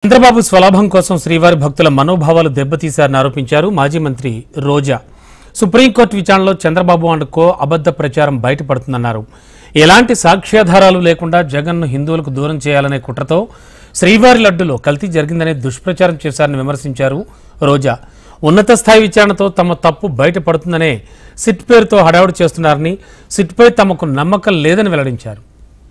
చంద్రబాబు స్వలాభం కోసం శ్రీవారి భక్తుల మనోభావాలు దెబ్బతీశారని ఆరోపించారు మాజీ మంత్రి రోజా. సుప్రీంకోర్టు విచారణలో చంద్రబాబు అండ్ కో అబద్ధ ప్రచారం బయటపడుతుందన్నారు. ఎలాంటి సాక్ష్యాధారాలు లేకుండా జగన్ను హిందువులకు దూరం చేయాలనే కుట్రతో శ్రీవారి లడ్డులో కల్తీ జరిగిందనే దుష్ప్రచారం చేశారని విమర్శించారు రోజా. ఉన్నత స్థాయి విచారణతో తమ తప్పు బయటపడుతుందనే సిట్ పేరుతో హడావుడి చేస్తున్నారని, సిట్పై తమకు నమ్మకం లేదని వెల్లడించారు.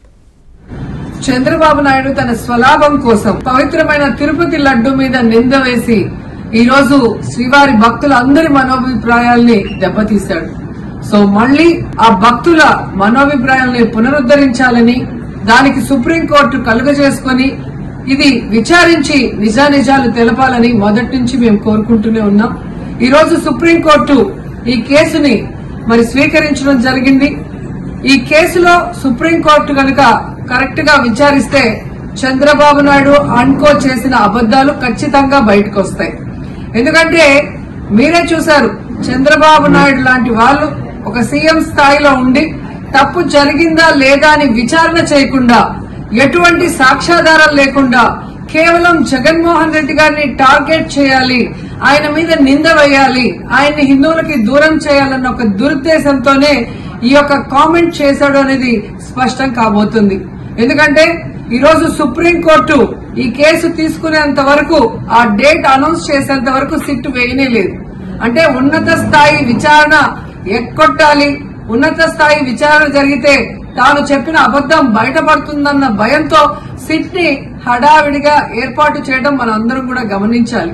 చంద్రబాబు నాయుడు తన స్వలాభం కోసం పవిత్రమైన తిరుపతి లడ్డు మీద నింద వేసి ఈ రోజు శ్రీవారి భక్తులందరి మనోభిప్రాయాల్ని దెబ్బతీశాడు. సో మళ్లీ ఆ భక్తుల మనోభిప్రాయాల్ని పునరుద్ధరించాలని, దానికి సుప్రీంకోర్టు కలుగజేసుకుని ఇది విచారించి నిజానిజాలు తెలపాలని మొదటి నుంచి మేము కోరుకుంటూనే ఉన్నాం. ఈ రోజు సుప్రీంకోర్టు ఈ కేసుని స్వీకరించడం జరిగింది. ఈ కేసులో సుప్రీంకోర్టు కనుక కరెక్ట్ గా విచారిస్తే చంద్రబాబు నాయుడు అన్కో చేసిన అబద్దాలు ఖచ్చితంగా బయటకు వస్తాయి. ఎందుకంటే మీరే చూశారు, చంద్రబాబు నాయుడు లాంటి వాళ్ళు ఒక సీఎం స్థాయిలో ఉండి తప్పు జరిగిందా లేదా అని విచారణ చేయకుండా, ఎటువంటి సాక్ష్యాధారాలు లేకుండా కేవలం జగన్మోహన్ రెడ్డి గారిని టార్గెట్ చేయాలి, ఆయన మీద నింద వేయాలి, ఆయన్ని హిందువులకి దూరం చేయాలన్న ఒక దురుద్దేశంతోనే ఈ యొక్క కామెంట్ చేశాడు అనేది స్పష్టం కాబోతుంది. ఎందుకంటే ఈ రోజు సుప్రీంకోర్టు ఈ కేసు తీసుకునేంత వరకు, ఆ డేట్ అనౌన్స్ చేసేంత వరకు సిట్ వేయనే లేదు. అంటే ఉన్నత స్థాయి విచారణ ఎక్కొట్టాలి, ఉన్నత స్థాయి విచారణ జరిగితే తాను చెప్పిన అబద్దం బయటపడుతుందన్న భయంతో సిట్ ని హడావిడిగా ఏర్పాటు చేయడం మనం అందరం కూడా గమనించాలి.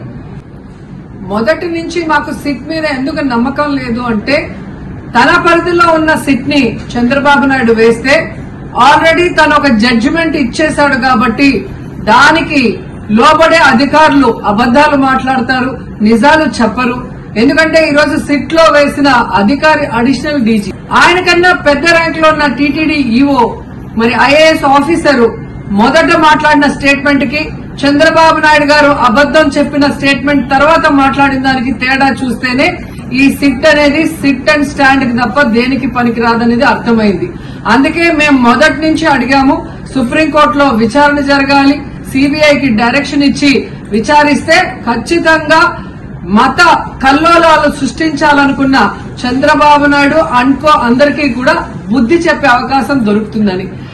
మొదటి నుంచి మాకు సిట్ మీద ఎందుకు నమ్మకం లేదు అంటే, తన పరిధిలో ఉన్న సిట్ ని చంద్రబాబు నాయుడు వేస్తే ఆల్రెడీ తను ఒక జడ్జిమెంట్ ఇచ్చేశాడు కాబట్టి దానికి లోబడే అధికారులు అబద్దాలు మాట్లాడతారు, నిజాలు చెప్పరు. ఎందుకంటే ఈ రోజు సిట్ లో వేసిన అధికారి అడిషనల్ డీజీ, ఆయన కన్నా పెద్ద ర్యాంక్ లో ఉన్న టీటీడీ ఈఓ, ఐఏఎస్ ఆఫీసరు మొదట మాట్లాడిన స్టేట్మెంట్ కి చంద్రబాబు నాయుడు గారు అబద్దం చెప్పిన స్టేట్మెంట్ తర్వాత మాట్లాడిన దానికి తేడా చూస్తేనే ఈ సిట్ అనేది సిట్ అండ్ స్టాండ్ కి తప్ప దేనికి పనికిరాదనేది అర్థమైంది. అందుకే మేము మొదటి నుంచి అడిగాము, సుప్రీంకోర్టులో విచారణ జరగాలి, సిబిఐకి డైరెక్షన్ ఇచ్చి విచారిస్తే ఖచ్చితంగా మత కల్లోలాలు సృష్టించాలనుకున్న చంద్రబాబు నాయుడు అన్కో అందరికీ కూడా బుద్ధి చెప్పే అవకాశం దొరుకుతుందని.